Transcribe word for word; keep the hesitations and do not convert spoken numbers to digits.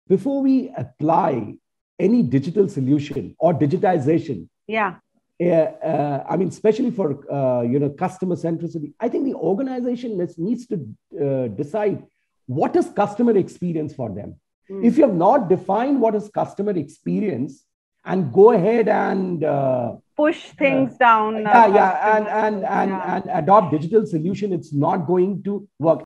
before we apply any digital solution or digitization, yeah, uh, uh, I mean, especially for uh, you know customer centricity, I think the organization needs, needs to uh, decide what is customer experience for them. Mm. If you have not defined what is customer experience, and go ahead and uh, push things uh, down, yeah, yeah, and and and, yeah. and adopt digital solution, it's not going to work.